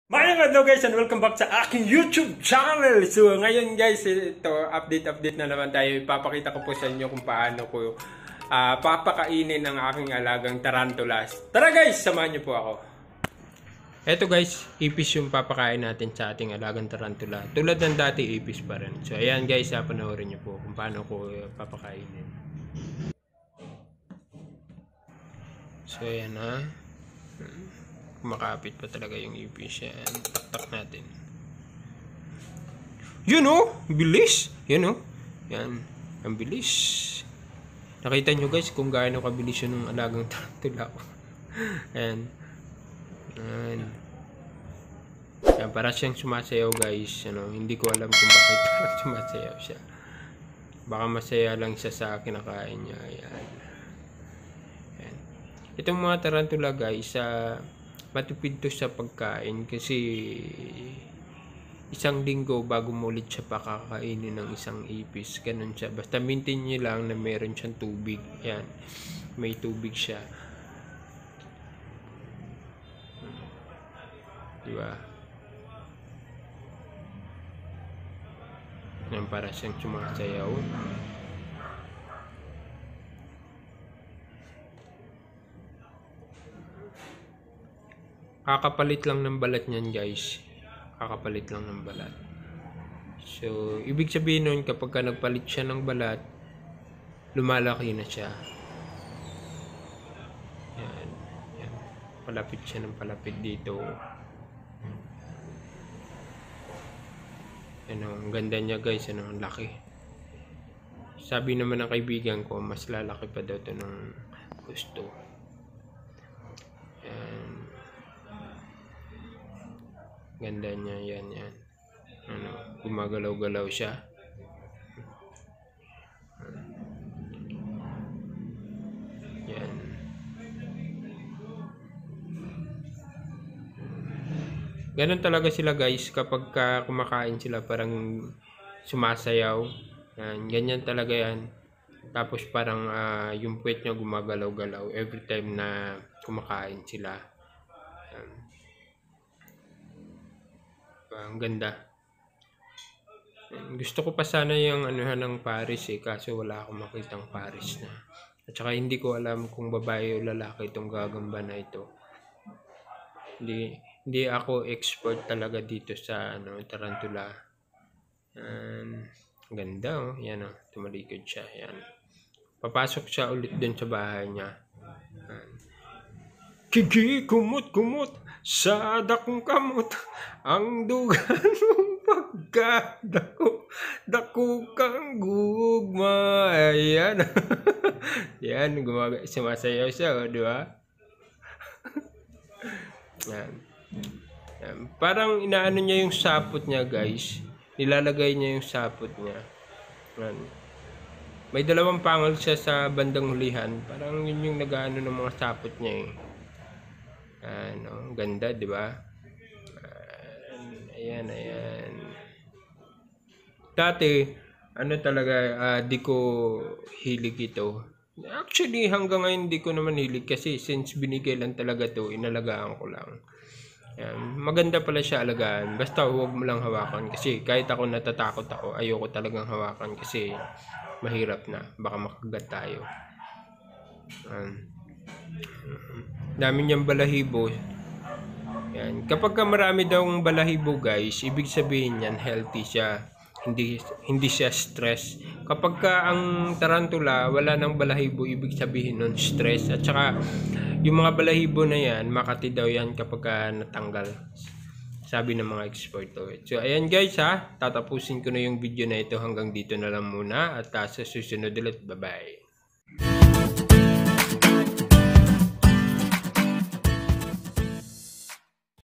Magandang adlaw guys and welcome back sa aking YouTube channel. So ngayon guys, ito update na naman tayo. Ipapakita ko po sa inyo kung paano ko papakainin ng aking alagang tarantulas. Tara guys, samahan niyo po ako. Ito guys, ipis yung papakain natin sa ating alagang tarantula. Tulad ng dati, ipis pa rin. So ayan guys, panoorin niyo po kung paano ko papakainin. So ayan ha. Kumakapit pa talaga yung ipis yan. Tak-tak natin. Yun o! Bilis! Yan o. Yan. Ang bilis. Nakita nyo guys kung gaano kabilis yun ng alagang tarantula ko. Ayan. Ayan. Ayan. Para siyang sumasayaw guys. Ano, hindi ko alam kung bakit sumasayaw siya. Baka masaya lang siya sa kinakain niya. Ayan. Ayan. Itong mga tarantula guys, matipid to sa pagkain kasi isang linggo bago mo ulit siya pakakainin ng isang ipis. Ganun siya. Basta maintain nyo lang na meron siyang tubig. Yan. May tubig siya. Diba? Yan, para siyang sumasayaw. Kakapalit lang ng balat niyan guys. Kakapalit lang ng balat. So, ibig sabihin nun kapag ka nagpalit siya ng balat, lumalaki na siya. Yan. Yan. Palapit siya ng palapit dito. Ano, ang ganda niya guys. Ano, ang laki. Sabi naman ng kaibigan ko, mas lalaki pa daw ito ng gusto. Yan. Ganda niya, yan. Ano, gumagalaw-galaw siya. Yan. Ganun talaga sila guys kapag kumakain sila, parang sumasayaw. Yan, ganyan talaga yan. Tapos parang yung puwet niya gumagalaw-galaw every time na kumakain sila. Yan. Ang ganda. Gusto ko pa sana yung anuhan ng Paris kaso wala akong makitang Paris na. At saka hindi ko alam kung babae o lalaki itong gagamba na ito. Hindi ako expert talaga dito sa tarantula. Ganda oh. Yan oh, tumalikod siya. Yan. Papasok siya ulit dun sa bahay niya. Kiki, kumot sa dakong kamot ang dugan mong pagkadako kang gugma. Ayan. Yan, sumasayaw siya, di ba? Yan. Yan. Parang inaano niya yung sapot niya guys. Nilalagay niya yung sapot niya. Yan. May dalawang pangal siya sa bandang hulihan. Parang yun yung nag-ano ng mga sapot niya eh. Ano, ganda, di ba? Ayan. Dati, talaga, di ko hilig ito. Actually, hanggang ngayon di ko naman hilig kasi since binigay lang talaga to, inalagaan ko lang. Ayan, maganda pala siya alagaan. Basta huwag mo lang hawakan kasi kahit ako natatakot ako, ayoko talagang hawakan kasi mahirap na. Baka makagat tayo. Dami niyang balahibo. Yan. Kapag marami daw balahibo guys, ibig sabihin yan healthy siya. Hindi siya stress. Kapag ang tarantula wala nang balahibo, ibig sabihin nun stress. At saka yung mga balahibo na yan, makati daw yan kapag natanggal. Sabi ng mga expert. So ayan guys ha, tatapusin ko na yung video na ito hanggang dito na lang muna at sa susunod ulit. Bye bye.